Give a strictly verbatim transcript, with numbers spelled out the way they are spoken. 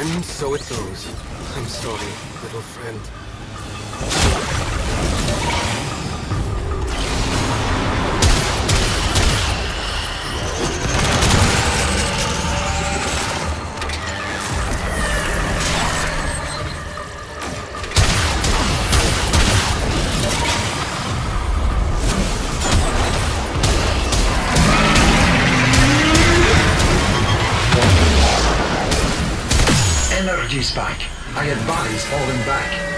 And so it goes. I'm sorry, little friend. Energy spike. I advise falling back.